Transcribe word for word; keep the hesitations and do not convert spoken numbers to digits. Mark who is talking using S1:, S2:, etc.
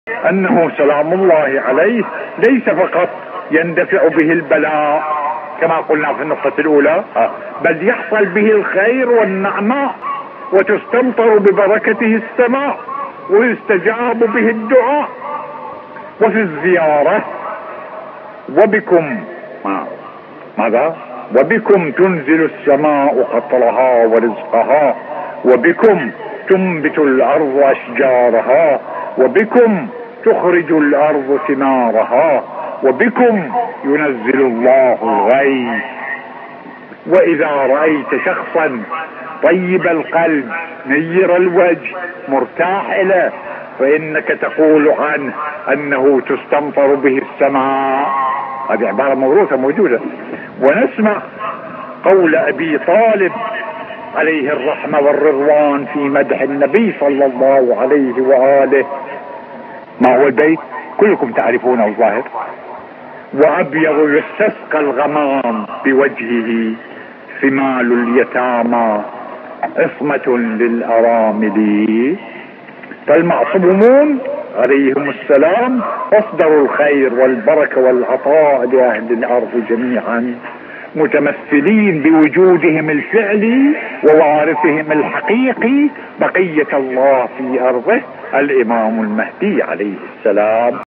S1: أنه سلام الله عليه ليس فقط يندفع به البلاء كما قلنا في النقطة الأولى، بل يحصل به الخير والنعماء وتستمطر ببركته السماء ويستجاب به الدعاء. وفي الزيارة وبكم ماذا؟ وبكم تنزل السماء قطرها ورزقها، وبكم تنبت الأرض أشجارها، وبكم تخرج الأرض ثمارها، وبكم ينزل الله الغيث. وإذا رأيت شخصا طيب القلب نير الوجه مرتاح إليه فإنك تقول عنه أنه تستمطر به السماء. هذه عبارة موروثة موجودة. ونسمع قول أبي طالب عليه الرحمة والرضوان في مدح النبي صلى الله عليه وآله. ما هو البيت؟ كلكم تعرفون الظاهر. وأبيض يستسقى الغمام بوجهه ثمال اليتامى عصمة للأرامل. فالمعصومون عليهم السلام أصدروا الخير والبركة والعطاء لأهل الأرض جميعا، متمثلين بوجودهم الفعلي ووارثهم الحقيقي بقية الله في أرضه الإمام المهدي عليه السلام.